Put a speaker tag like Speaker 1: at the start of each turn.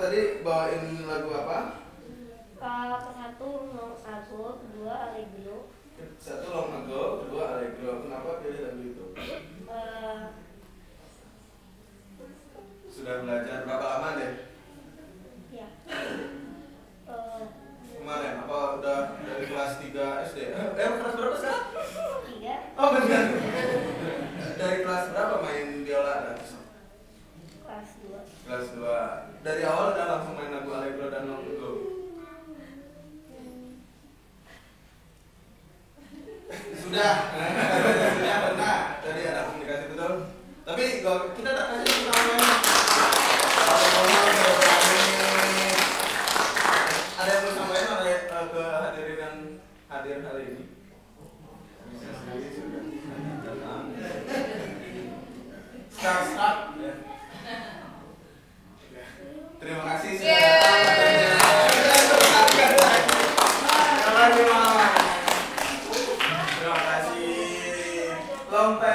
Speaker 1: tadi bawain lagu apa?
Speaker 2: Satu Longago, kedua Allegro.
Speaker 1: Satu Longago, kedua Allegro. Kenapa pilih lagu itu? Sudah belajar berapa lama deh?
Speaker 2: Ya.
Speaker 1: Kemarin apa udah dari kelas 3 SD? Kelas berapa sekarang?
Speaker 2: 3.
Speaker 1: Oh benar. Dari kelas berapa main biola dan
Speaker 2: Kelas 2.
Speaker 1: Kelas 2. Dari awal udah langsung main lagu Allegro dan Longago. Sudah. Sudah benar. Tadi ada komunikasi betul. Tapi kita tak kasih namanya. Ada yang mau sampaikan oleh ke hadirin yang hadir hari ini? Start. Ya. Terima kasih sudah datang. Terima kasih. Long time.